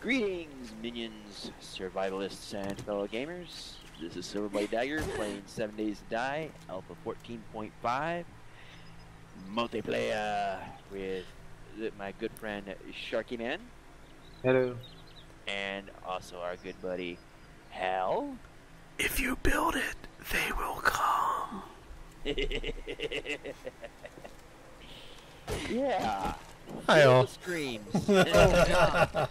Greetings, minions, survivalists, and fellow gamers. This is Silverblade Dagger playing 7 Days to Die, Alpha 14.5, multiplayer with my good friend Sharky Man. Hello. And also our good buddy Hal. If you build it, they will come. Yeah. Hi all. Screams. Oh god.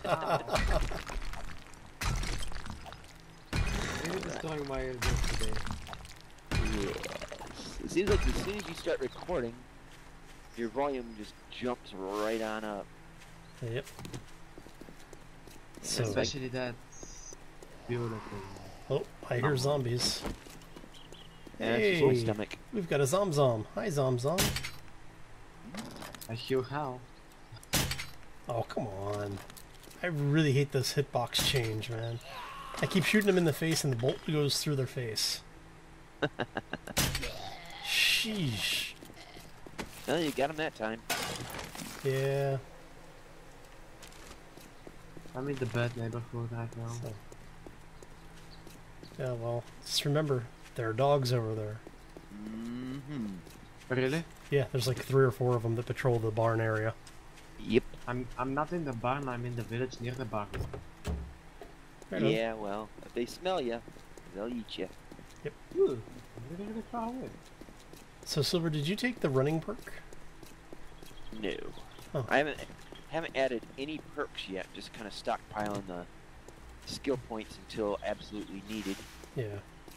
You're destroying my ears today. Yes. It seems like as soon as you start recording, your volume just jumps right on up. Yep. So, Especially that beautiful. oh, I hear zombies. Yeah, it's just my Hey, stomach. we've got a Zom. Hi, Zom. I hear how. Oh, come on. I really hate this hitbox change, man. I keep shooting them in the face and the bolt goes through their face. Sheesh. Well, you got him that time. Yeah. I'm in the bad neighborhood right now. So. Yeah, well, just remember, there are dogs over there. Mm-hmm. Really? Yeah, there's like 3 or 4 of them that patrol the barn area. Yep. I'm not in the barn, I'm in the village near the barn. Right on. Yeah, well, if they smell you, they'll eat you. Ooh, I'm really far away. So, Silver, did you take the running perk? No. Oh. I haven't added any perks yet, just kind of stockpiling the skill points until absolutely needed. Yeah.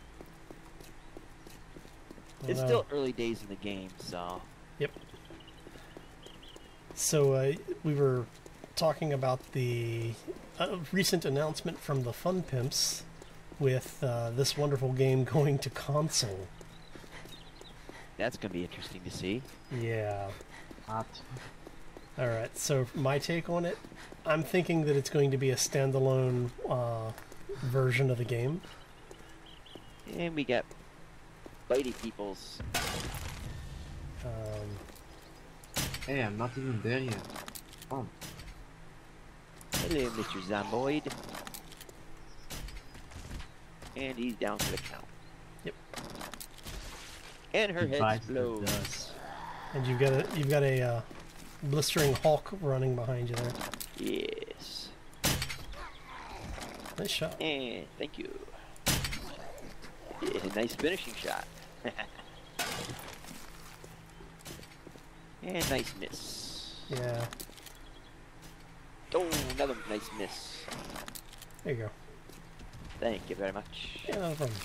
It's Well, still early days in the game, so... Yep. So, we were talking about the recent announcement from the Fun Pimps with this wonderful game going to console. That's going to be interesting to see. Yeah. Hot. Alright, so my take on it, I'm thinking that it's going to be a standalone version of the game. And we got bitey peoples. Hey, I'm not even there yet. Oh. Hello, Mr. Zomboid. And he's down for the count. Yep. And her head Bites the explodes. dust. And you've got a blistering Hulk running behind you there. Yes. Nice shot. And thank you. Yeah, nice finishing shot. And nice miss. Yeah. Oh, another nice miss. There you go. Thank you very much. Yeah, no problem.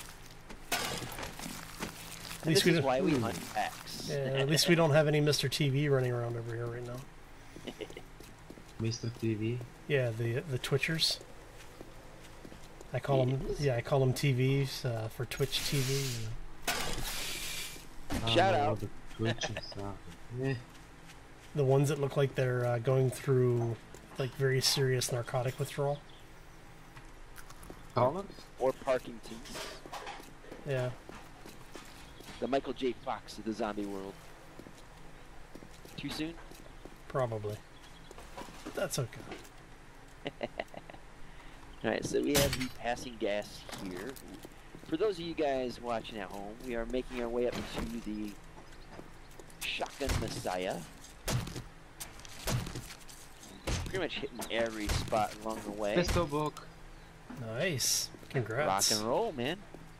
At And least this we is don't, why we hunt packs. yeah, at least we don't have any Mr. TV running around over here right now. Mr. TV. Yeah, the Twitchers. I call them TVs for Twitch TV. Shout Oh, out. the Twitch and stuff. Yeah. The ones that look like they're going through like very serious narcotic withdrawal. Colin? Or Parkinson's. Yeah. The Michael J. Fox of the zombie world. Too soon? Probably. But that's okay. Alright, so we have the passing gas here. For those of you guys watching at home, we are making our way up to the Shotgun Messiah. Pretty much hitting every spot along the way. Pistol book. Nice. Rock Congrats. and roll, man.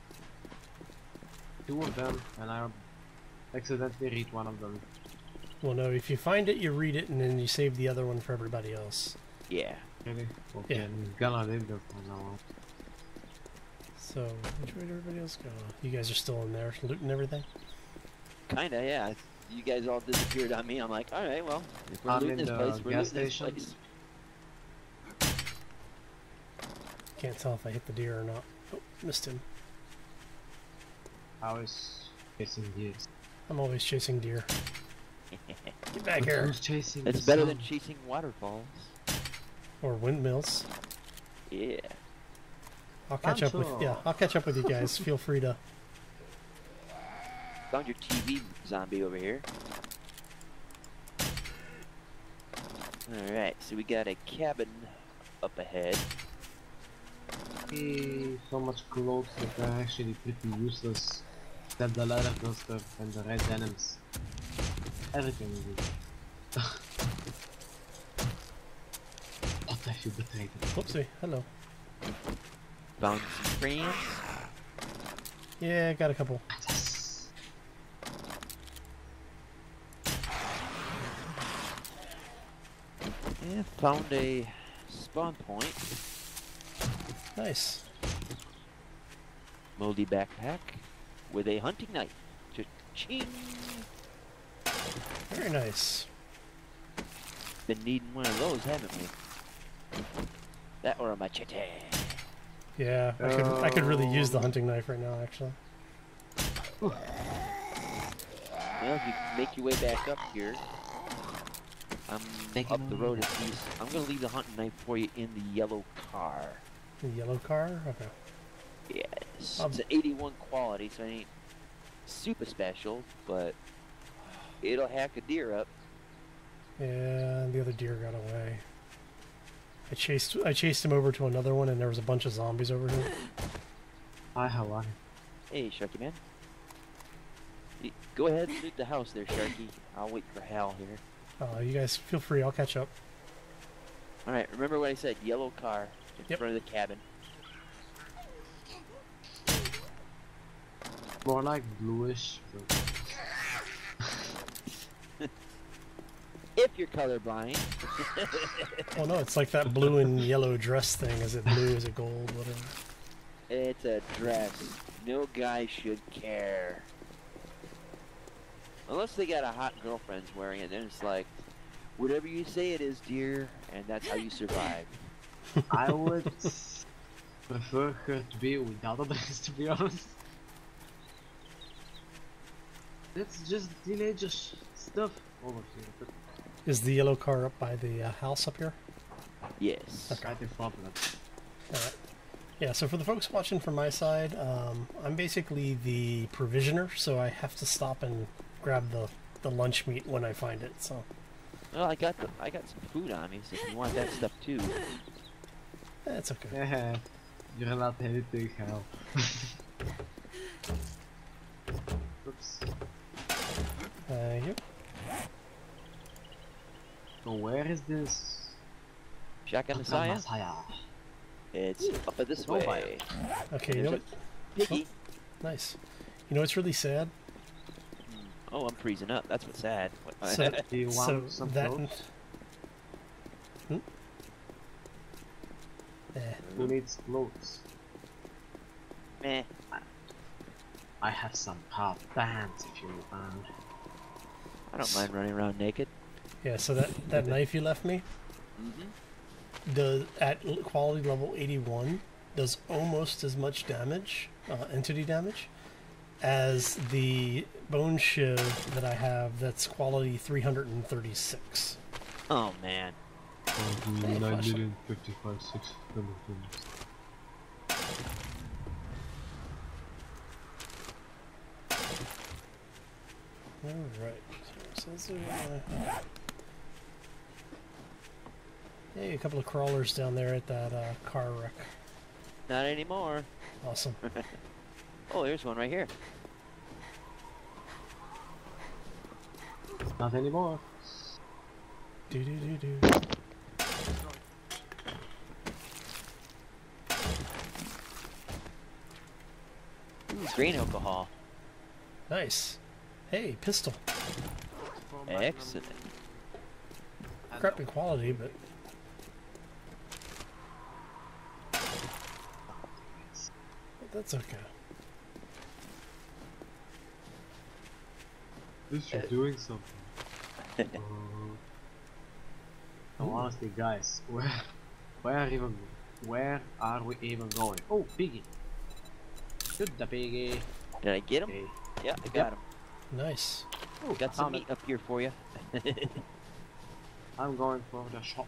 2 of them, and I accidentally read one of them. Well, no, if you find it, you read it, and then you save the other one for everybody else. Yeah. Really? Okay, Yeah. I'm gonna leave them for now. So, which way did everybody else go? You guys are still in there, looting everything? Kinda, yeah. You guys all disappeared on me. I'm like, alright, well, if we're I'm looting in this the place, we're gas looting this station. place. Can't tell if I hit the deer or not. Oh, missed him. I was chasing deers. I'm always chasing deer. Get back But here. who's chasing It's the better sun? than chasing waterfalls. Or windmills. Yeah. I'll catch up with I'll catch up with you guys. Feel free to. Found your TV zombie over here. Alright, so we got a cabin up ahead. So much clothes that are actually pretty useless. Except the leather duster and the red denims. Everything is good. What have you betrayed? Whoopsie. Hello. Found some friends. Yeah, I got a couple. Yes. And found a spawn point. Nice. Moldy backpack with a hunting knife. Cha-ching! Very nice. Been needing one of those, haven't we? That or a machete. Yeah, I could really use the hunting knife right now, actually. Well, if you make your way back up here, I'm up the road a piece. I'm gonna leave the hunting knife for you in the yellow car. The yellow car? Okay. Yes. It's an 81 quality, so it ain't super special, but it'll hack a deer up. Yeah, the other deer got away. I chased him over to another one, and there was a bunch of zombies over here. Hi, how are you? Hey, Sharky man. Go ahead and loot the house there, Sharky. I'll wait for Hal here. You guys feel free. I'll catch up. Alright, remember what I said. Yellow car in front of the cabin. More like bluish. If you're colorblind. Oh no, it's like that blue and yellow dress thing. Is it blue? Is it gold? Whatever. It's a dress. No guy should care. Unless they got a hot girlfriend wearing it, then it's like, whatever you say it is, dear, and that's how you survive. I would prefer her to be without a dress, to be honest. It's just teenager stuff over here. But Is the yellow car up by the house up here? Yes. Okay. right in front of it. Alright. Yeah, so for the folks watching from my side, I'm basically the provisioner, so I have to stop and grab the lunch meat when I find it, so. Well, I got some food on me, so if you want that stuff too. It's okay. Yeah, you're allowed anything, Hal. Oops. Yep. So where is this? Shotgun Messiah? It's up this way. Okay, you know what? Piggy. Nice. You know what's really sad? Oh, I'm freezing up. That's what's sad. So, Do you want some clothes? Hmm? Who needs clothes? Meh. I have some hot pants if you want. I don't mind running around naked. Yeah, so that knife you left me does at quality level 81 does almost as much damage, entity damage, as the bone shiv that I have that's quality 336. Oh man. 9,055,600. Alright. So hey, a couple of crawlers down there at that car wreck. Not anymore. Awesome. Oh, there's one right here. Not anymore. Do do do do. Ooh, grain alcohol. Nice. Hey, pistol. Excellent. Crappy quality, but that's okay. At least you're doing something. So honestly, guys, where are we even going? Oh, piggy! Shoot the piggy! Did I get him? Okay. Yeah, I got him. Nice. Oh, Got some meat up here for you. I'm going for the shop.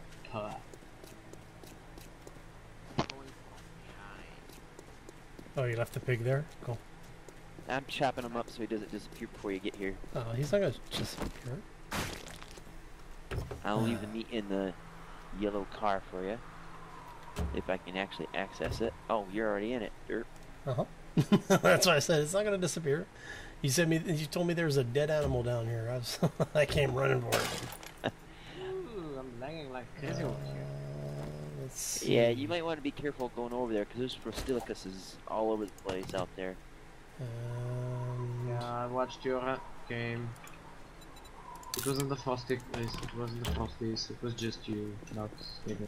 Oh, you left the pig there? Cool. I'm chopping him up so he doesn't disappear before you get here. Oh, he's not gonna disappear. I'll leave the meat in the yellow car for you. if I can actually access it. Oh, you're already in it, Dirt. Uh-huh. That's why I said it's not going to disappear. You told me there was a dead animal down here. I came running for it. Ooh, I'm lagging like crazy over here. Let's see. Yeah, you might want to be careful going over there because there's Prostilicuses all over the place out there. Yeah, I watched your game. It wasn't the Frosty place, it wasn't the Frosties, it was just you, not even.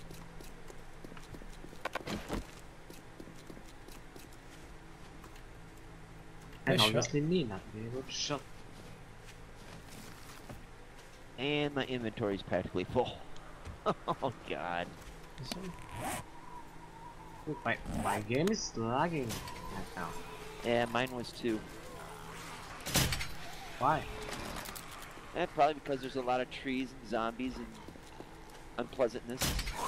And Nice obviously me not being able to shot. And my inventory's practically full. Oh god. My game is lagging right now. Yeah, mine was too. Why? Probably because there's a lot of trees and zombies and unpleasantness.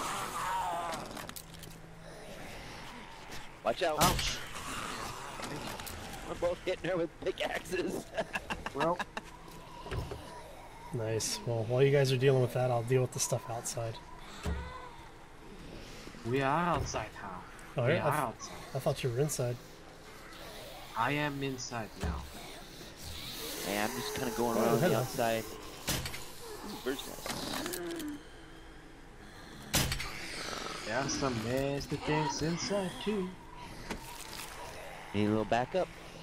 Watch out. Ouch! We're both hitting her with pickaxes. Well, Nice. Well, while you guys are dealing with that, I'll deal with the stuff outside. we are outside now. Oh, We yeah? are outside. I thought you were inside. I am inside now. Yeah, I'm just kind of going Oh, around the hello. outside. Ooh, bird's nest. There are some nasty things inside too. Need a little backup.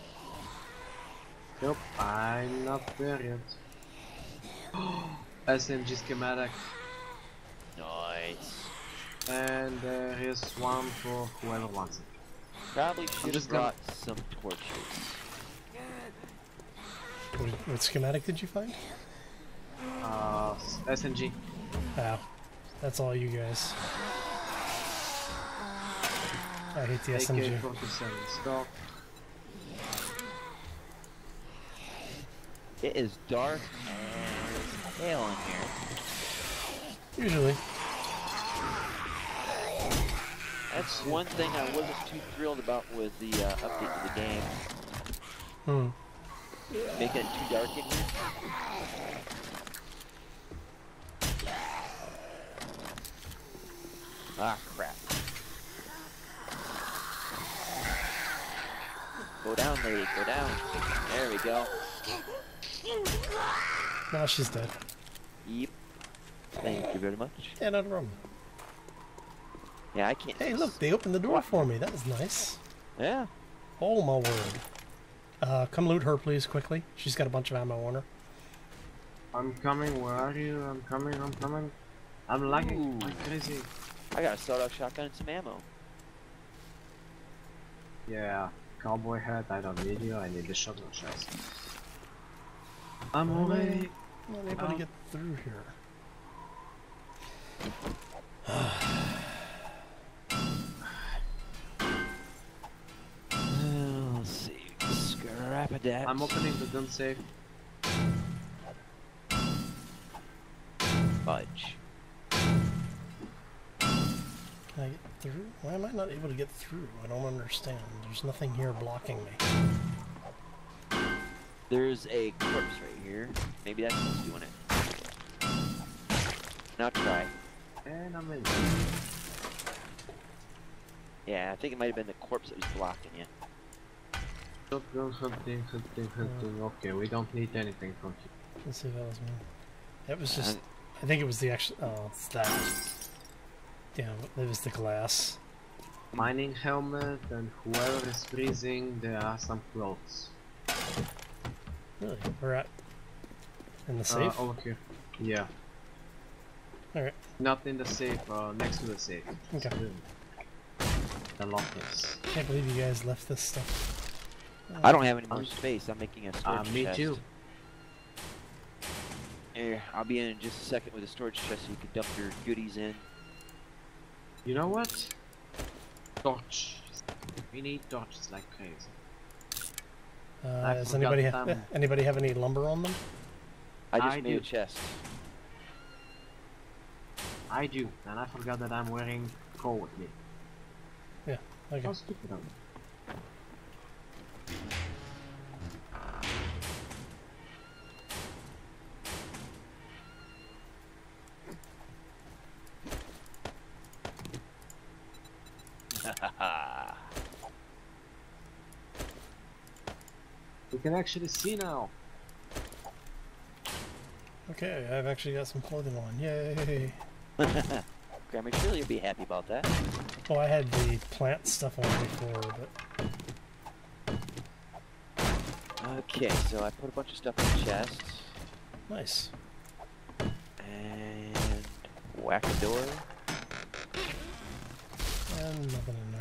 Nope, I'm not there yet. SMG schematic. Nice. And there is one for whoever wants it. Probably should have just gonna- brought some torches. What schematic did you find? SMG. Oh, that's all you guys. I hate the SMG. AK-47 stock. It is dark as hell in here. Usually. That's one thing I wasn't too thrilled about with the update to the game. Hmm. Making it too dark in here. Ah, crap. Go down, lady, go down. There we go. Now she's dead. Yep. Thank you very much. Yeah, not a problem. Yeah, I can't. Hey, look, they opened the door for me. That was nice. Yeah. Oh, my word. Come loot her, please, quickly. She's got a bunch of ammo on her. I'm coming, where are you? I'm coming, I'm coming. I'm lagging Ooh. like crazy. I got a sawed-off shotgun and some ammo. Yeah, cowboy hat, I don't need you, I need the shotgun shells. I'm Why am I away. not able to get through here? Let's see. Scrap-a-dat. I'm opening the gun safe. Fudge. Can I get through? Why am I not able to get through? I don't understand. There's nothing here blocking me. There's a corpse right here. Maybe that's what's doing it. Now try. And I'm in. Yeah, I think it might have been the corpse that was blocking you. Shotgun hunting, hunting, hunting. Okay, we don't need anything from here. Let's see if that was me. It was just... I think it was the actual... Oh, it's that. Yeah, it was the glass. Mining helmet, and whoever is freezing, there are some clothes. Really? We're at... In the safe? Over here. Yeah. Alright. Not in the safe, next to the safe. Okay. The lockers. Can't believe you guys left this stuff. I don't have any more space. I'm making a storage Me chest. too. Here, I'll be in just a second with a storage chest so you can dump your goodies in. You know what? Torch. We need torches like crazy. Does anybody have any lumber on them? I just I made do. a chest. I do, and I forgot that I'm wearing coal with me. Yeah, okay. How stupid am I? We can actually see now. Okay, I've actually got some clothing on. Yay! Grandma Shirley will be happy about that. Oh, I had the plant stuff on before, but... Okay, so I put a bunch of stuff in the chest. Nice. And whack a door. And nothing in there.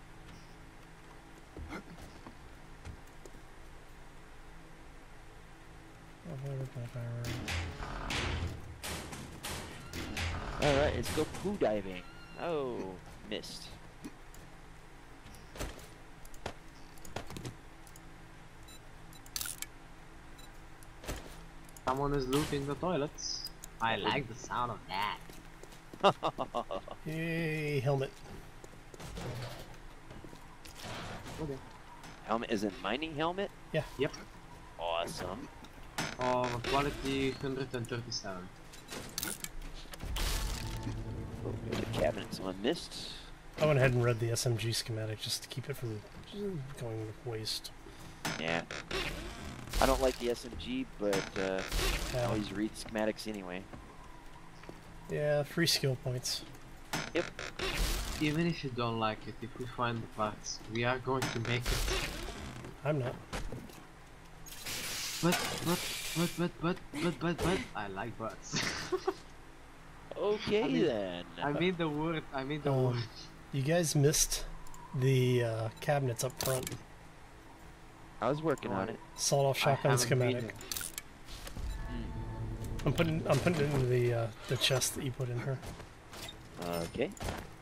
Alright, let's go poo diving. Oh, missed. Someone is looting the toilets. I like the sound of that. Yay, helmet. Okay. Helmet is a mining helmet? Yeah. Yep. Awesome. Quality 137. The cabinets on missed. I went ahead and read the SMG schematic just to keep it from going to waste. Yeah. I don't like the SMG, but I always read schematics anyway. Yeah, free skill points. Yep. Even if you don't like it, if we find the parts, we are going to make it. I'm not. But, I like butts. Okay then. I mean the word, word. You guys missed the cabinets up front. I was working on it. Sawed-off shotgun schematic. I'm putting it into the chest that you put in here. Okay.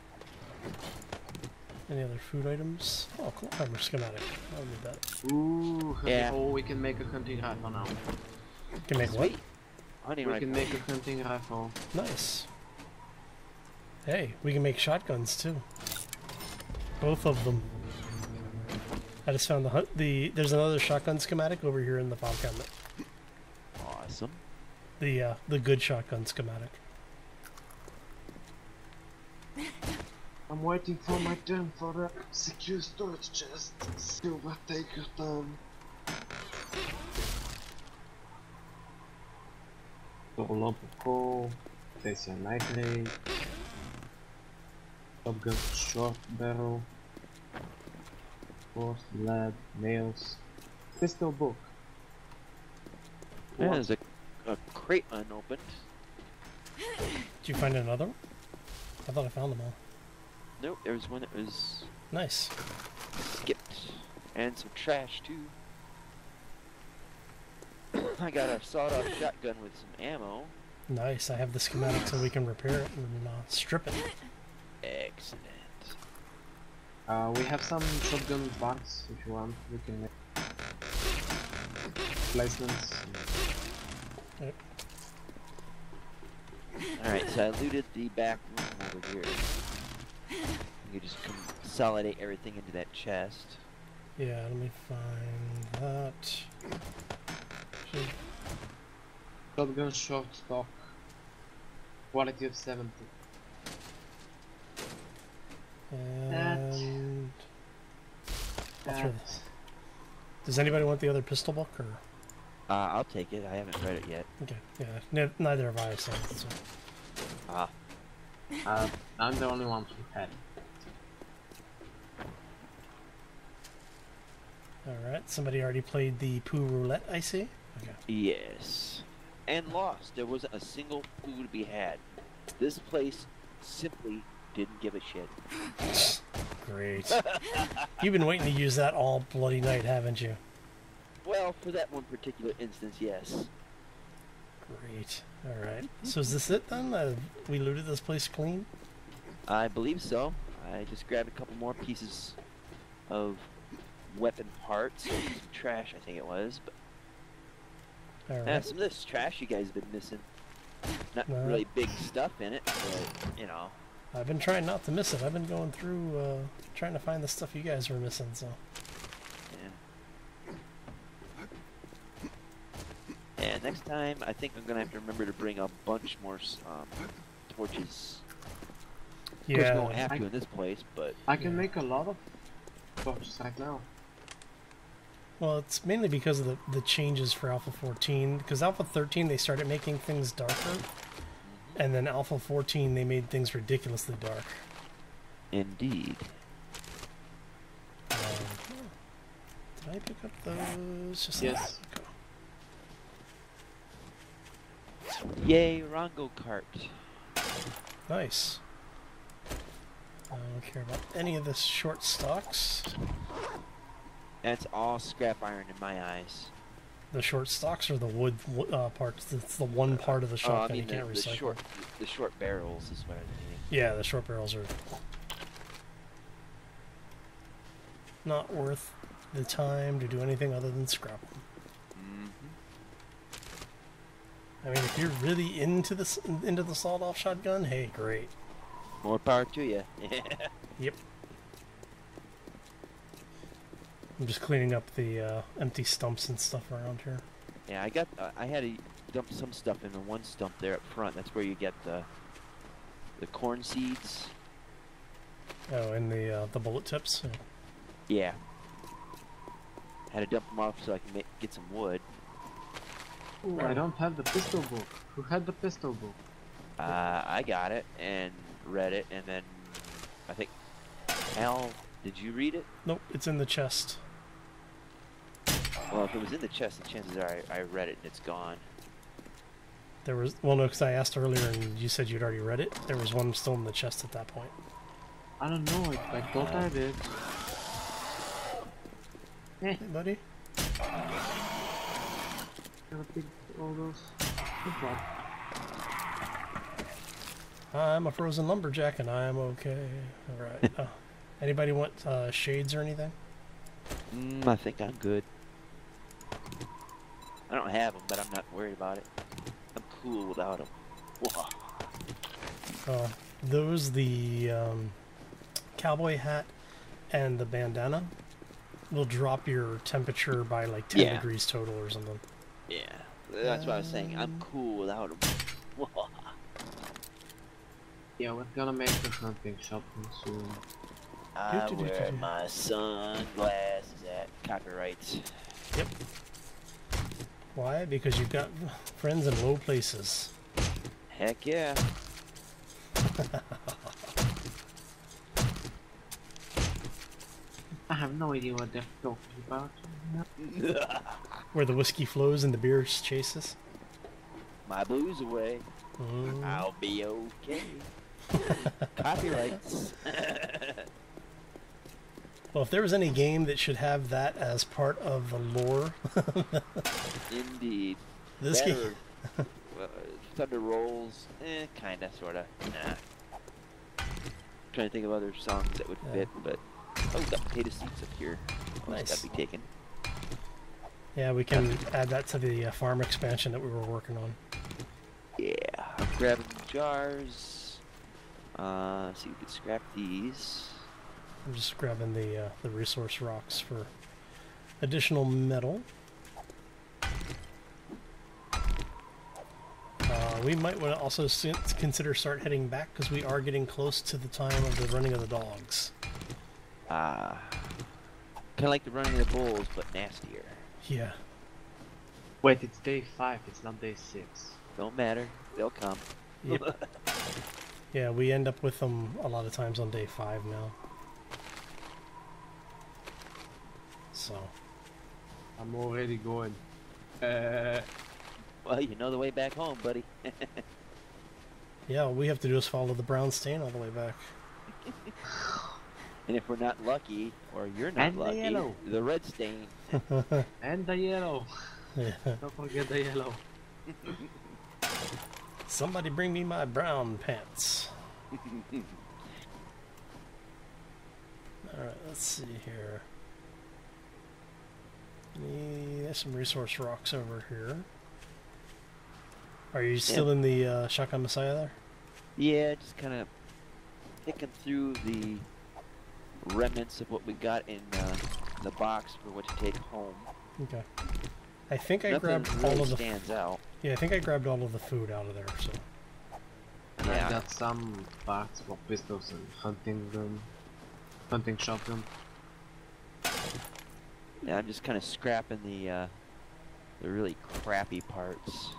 Any other food items? Oh, cool. Armor schematic. I'll need that. Ooh, yeah. Oh, we can make a hunting rifle now. Can make what? Hunting we rifle. can make a hunting rifle. Nice. Hey, we can make shotguns too. Both of them. I just found there's another shotgun schematic over here in the file cabinet. Awesome. The good shotgun schematic. I'm waiting for my turn for the secure storage chest. Silver Dagger done. Double lump of coal, potassium nitrate, shotgun short barrel, force, lead, nails, pistol book. Yeah, there's a crate unopened. Did you find another one? I thought I found them all. Nope, there was one that was Nice. skipped. And some trash too. I got a sawed-off shotgun with some ammo. Nice. I have the schematic so we can repair it and strip it. Excellent. We have some shotgun parts if you want. We can make placements. Yep. Alright, so I looted the back room over here. You just consolidate everything into that chest. Yeah, let me find that. Shotgun short stock. Quality of 70. And I'll throw this. Does anybody want the other pistol book or? I'll take it. I haven't read it yet. Okay, yeah, neither have I. So. I'm the only one who had it. Alright, somebody already played the poo roulette, I see. Okay. Yes. And lost. There wasn't a single poo to be had. This place simply didn't give a shit. Great. You've been waiting to use that all bloody night, haven't you? Well, for that one particular instance, yes. Great. Alright. So is this it then? We looted this place clean? I believe so. I just grabbed a couple more pieces of weapon parts, some trash I think it was, but some of this trash you guys have been missing. Not really big stuff in it, but you know. I've been trying not to miss it. I've been going through trying to find the stuff you guys were missing, so. Yeah. And next time I think I'm gonna have to remember to bring a bunch more torches. Yeah. Of course, we won't have to in this place, but I can make a lot of torches right now. Well, it's mainly because of the changes for Alpha 14. Because Alpha 13, they started making things darker. And then Alpha 14, they made things ridiculously dark. Indeed. Did I pick up those? Just Yes. Yay, Rongo cart. Nice. I don't care about any of the short stocks. That's all scrap iron in my eyes. The short stocks or the wood parts? It's the one part of the shotgun you can't recycle. The short barrels is what I'm meaning. Yeah, the short barrels are not worth the time to do anything other than scrap them. I mean, if you're really into the sawed-off shotgun, hey, great. More power to you. Yep. I'm just cleaning up the empty stumps and stuff around here. Yeah, I had to dump some stuff in the one stump there up front. That's where you get the corn seeds. Oh, and the bullet tips. Yeah. Had to dump them off so I can get some wood. Ooh, I don't have the pistol book. Who had the pistol book? I got it and read it, and then I think Al, did you read it? Nope, it's in the chest. Well, if it was in the chest, the chances are I read it and it's gone. There was, well, no, because I asked earlier and you said you'd already read it. There was one still in the chest at that point. I don't know. I thought I did. Hey, buddy. Gotta pick all those. Good luck. I'm a frozen lumberjack and I'm okay. Alright. Anybody want shades or anything? I think I'm good. I don't have them, but I'm not worried about it. I'm cool without them. Those, the cowboy hat and the bandana will drop your temperature by like 10 degrees total or something. Yeah, that's what I was saying. I'm cool without them. Yeah, we're gonna make the hunting shotgun soon. I wear my sunglasses at copyrights. Yep. Why? Because you've got friends in low places. Heck yeah. I have no idea what they're talking about. Where the whiskey flows and the beer chases. My blues away. I'll be okay. Copyrights. Well, if there was any game that should have that as part of the lore. Indeed. This game. Thunder Rolls, kinda, sorta. Nah. Trying to think of other songs that would fit, but got potato seeds up here. Nice. That'd be taken. Yeah, we can add that to the farm expansion that we were working on. Yeah, I'm grabbing jars. So you could scrap these. I'm just grabbing the resource rocks for additional metal. We might want to also consider start heading back because we are getting close to the time of the running of the dogs. Kind of like the running of the bulls, but nastier. Yeah. Wait, it's day 5, it's not day 6. Don't matter, they'll come. Yep. Yeah, we end up with them a lot of times on day 5 now. So. I'm already going. Well, you know the way back home, buddy. Yeah, all we have to do is follow the brown stain all the way back. And if we're not lucky, or you're not lucky, the red stain. And the yellow. Yeah. Don't forget the yellow. Somebody bring me my brown pants. Alright, let's see here. There's some resource rocks over here. Are you still in the Shotgun Messiah there? Yeah, just kind of picking through the remnants of what we got in the box for what to take home. Okay. I think I Nothing grabbed really all of the stands out. Yeah, I think I grabbed all of the food out of there, so. And I got some parts for pistols and hunting shotgun. Yeah, I'm just kind of scrapping the really crappy parts.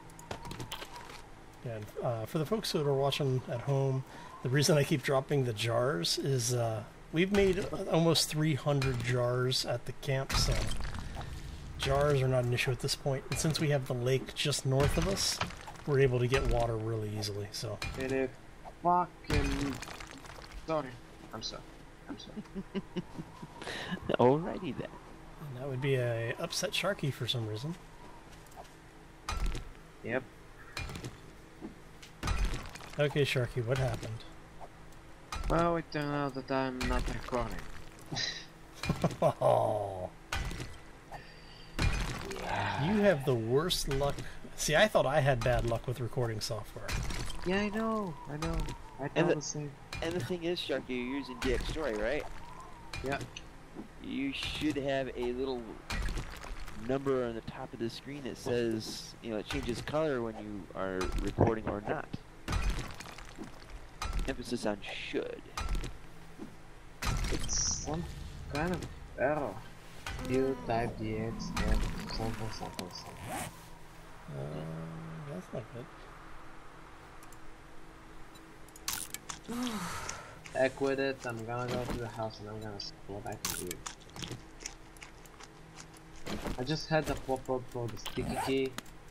Yeah, and, for the folks that are watching at home, the reason I keep dropping the jars is we've made almost 300 jars at the camp, so jars are not an issue at this point. And since we have the lake just north of us, we're able to get water really easily. So. It fucking. Sorry. I'm sorry. I'm sorry. Alrighty then. And that would be a upset Sharky for some reason. Yep. Okay, Sharky, what happened? Well, it turned out that I'm not recording. Oh. Yeah. You have the worst luck. See, I thought I had bad luck with recording software. Yeah, I know. I thought the same. And the thing is, Sharky, you're using DX Story, right? Yeah. You should have a little number on the top of the screen that says, you know, it changes color when you are recording or not. Emphasis on should. It's some kind of error. You type DX and something. That's not good. Heck with it, I'm gonna go to the house and I'm gonna see what I can do. I just had a pop-up for the sticky key.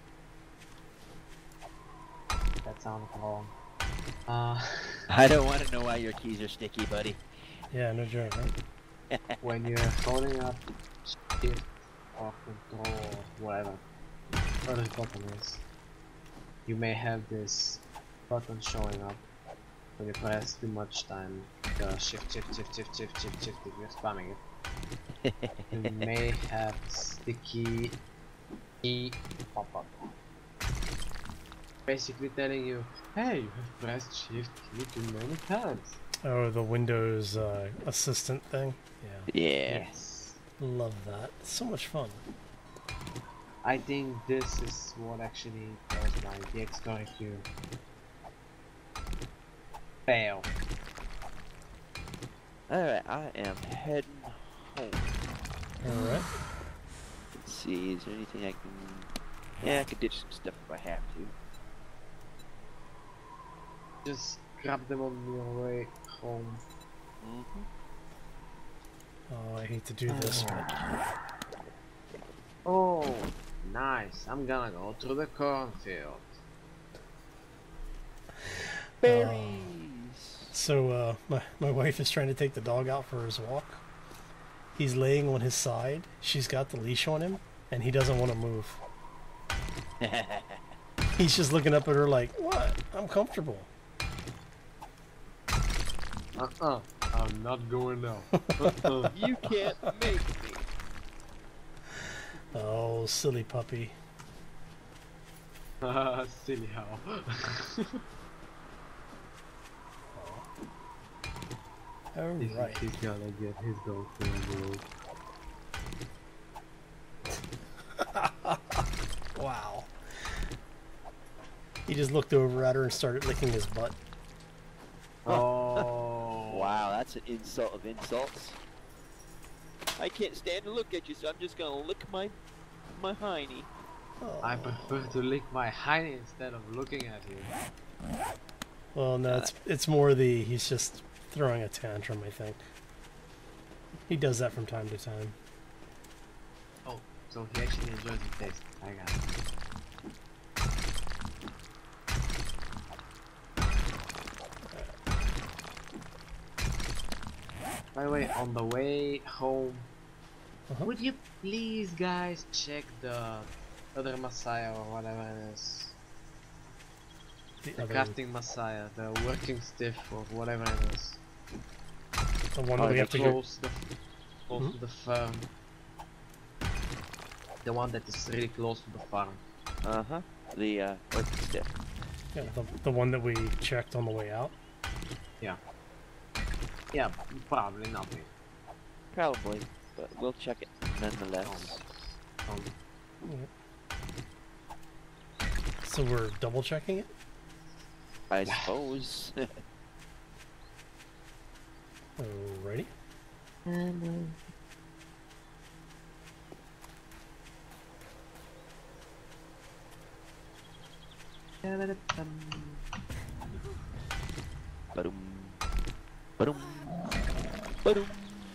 That sounds wrong. I don't want to know why your keys are sticky, buddy. Yeah, no joke, right? When you're holding up shift or control or whatever this button is, you may have this button showing up. When you press too much time, the shift, if you're spamming it, you may have sticky key pop up. Basically telling you, hey, you have pressed shift key too many times. Oh, the Windows assistant thing? Yeah. Yeah. Yes. Love that. It's so much fun. I think this is what actually caused my DX Story to fail. Alright, I am heading home. Alright. Let's see, is there anything I can... Yeah, I could ditch some stuff if I have to. Just grab them on your way home. Oh, I hate to do this, but... Oh, nice. I'm gonna go to the cornfield. Berries! So, my wife is trying to take the dog out for his walk. He's laying on his side. She's got the leash on him, and he doesn't want to move. He's just looking up at her like, what? I'm comfortable. I'm not going now. You can't make me. Oh, silly puppy. Silly how. Alright. He's gonna get his dog to the road. Wow. He just looked over at her and started licking his butt. Oh. Wow, that's an insult of insults. I can't stand to look at you, so I'm just gonna lick my hiney. Oh. I prefer to lick my hiney instead of looking at you. Well, no, it's more he's just throwing a tantrum, I think. He does that from time to time. Oh, so he actually enjoys the taste. I got it. By the way, on the way home, would you please guys check the other Messiah or whatever it is? The crafting Messiah, the working stiff or whatever it is. The one that we have to go close to the farm. The one that is really close to the farm. Uh-huh. The working stiff. Yeah, the one that we checked on the way out. Yeah. Yeah, probably nothing. Probably, but we'll check it nonetheless. So we're double checking it? I suppose. Alrighty. Ba-dum. Ba-dum. Ba-dum.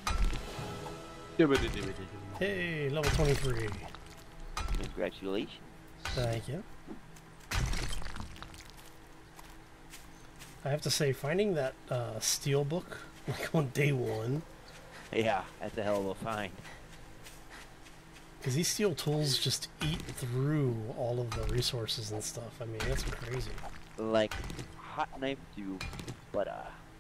Hey, level 23. Congratulations. Thank you. I have to say, finding that steel book like on day one. Yeah, that's a hell of a find. Because these steel tools just eat through all of the resources and stuff. I mean, that's crazy. Like hot knife through butter.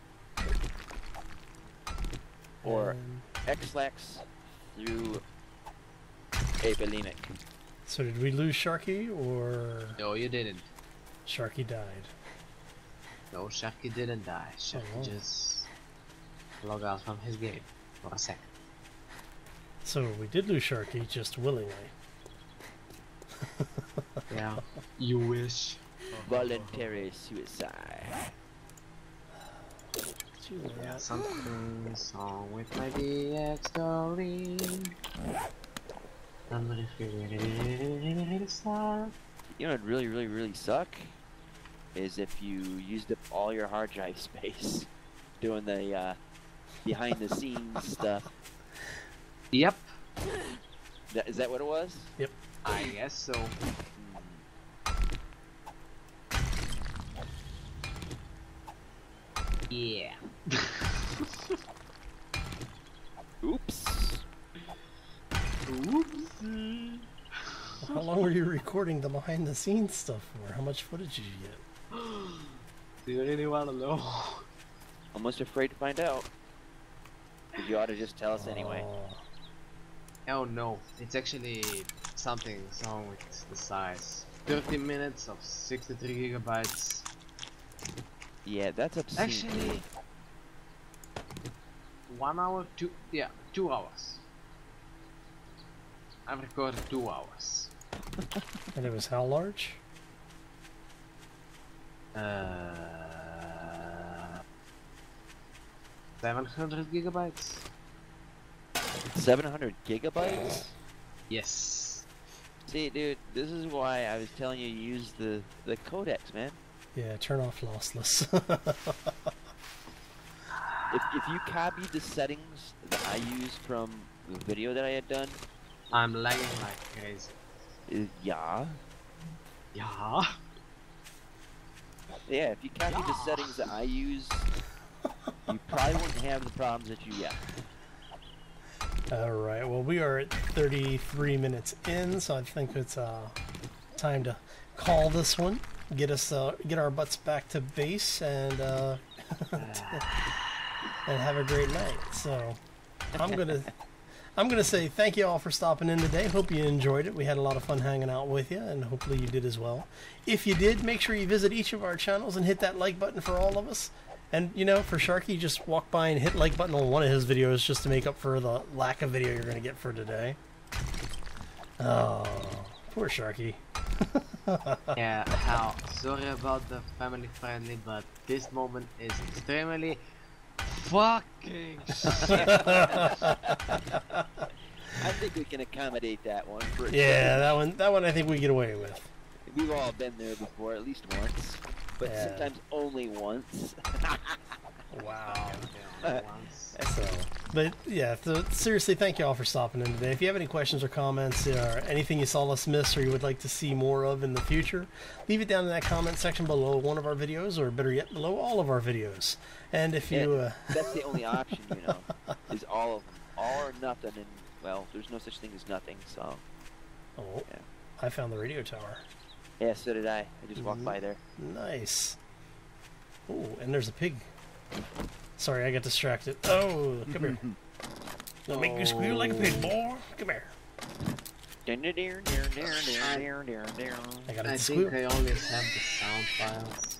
Or X-Lax through a bulimic. So did we lose Sharky, or... No, you didn't. Sharky died. No, Sharky didn't die. Sharky just logged out from his game for a second. So we did lose Sharky, just willingly. Yeah, you wish. Voluntary suicide. Yeah, something song with my DX story. I'm gonna figure star. You know what really suck? Is if you used up all your hard drive space doing the behind the scenes stuff. Yep. Is that what it was? Yep. I guess so. Yeah. Oops. Oopsie. How long were you recording the behind the scenes stuff for? How much footage did you get? Do you really want to know? Almost afraid to find out. But you ought to just tell us anyway. Oh no, it's actually something wrong with the size. 30 minutes of 63 gigabytes. Yeah, that's obscene. Actually, 1 hour, 2 hours. I've recorded 2 hours. And it was how large? 700 gigabytes. 700 gigabytes? Yes. See, dude, this is why I was telling you to use the codecs, man. Yeah, turn off lossless. If you copied the settings that I used from the video that I had done, I'm lagging like crazy. Yeah. Yeah. Yeah, if you copied the settings that I used, you probably wouldn't have the problems that you get. Alright, well we are at 33 minutes in, so I think it's time to call this one. Get us get our butts back to base and and have a great night. So I'm gonna say thank you all for stopping in today. Hope you enjoyed it. We had a lot of fun hanging out with you, and hopefully you did as well. If you did, make sure you visit each of our channels and hit that like button for all of us. And you know, for Sharky, just walk by and hit like button on one of his videos just to make up for the lack of video you're gonna get for today. Oh, poor Sharky. Yeah, how sorry about the family friendly, but this moment is extremely fucking shit. I think we can accommodate that one. For Yeah, that one I think we get away with. We've all been there before, at least once, but Yeah. sometimes only once. Wow. Once. So, but yeah, so seriously, thank you all for stopping in today. If you have any questions or comments or anything you saw us miss or you would like to see more of in the future, leave it down in that comment section below one of our videos, or better yet, below all of our videos. And if you... That's the only option, you know, is all of them. All or nothing, and, well, there's no such thing as nothing, so... Oh, yeah. I found the radio tower. Yeah, so did I. I just walked by there. Nice. Oh, and there's a pig. Sorry, I got distracted. Oh, come here. I'll make you squeal like a pig, boy. Come here. I got I it squeal. think I always have the sound files.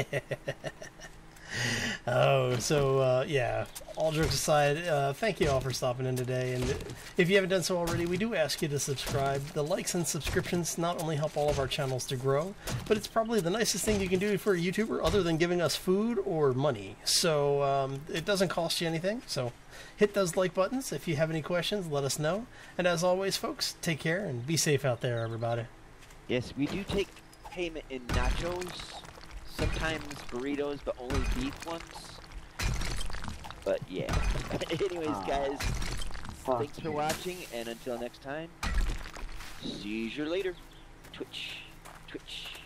Oh, so yeah, all jokes aside, thank you all for stopping in today, and if you haven't done so already, we do ask you to subscribe. The likes and subscriptions not only help all of our channels to grow, but it's probably the nicest thing you can do for a YouTuber other than giving us food or money. So it doesn't cost you anything, so hit those like buttons. If you have any questions, let us know, and as always, folks, take care and be safe out there, everybody. Yes, we do take payment in nachos, sometimes burritos, but only beef ones. But yeah. Anyways, guys, thanks for watching, and until next time, see you later. Twitch.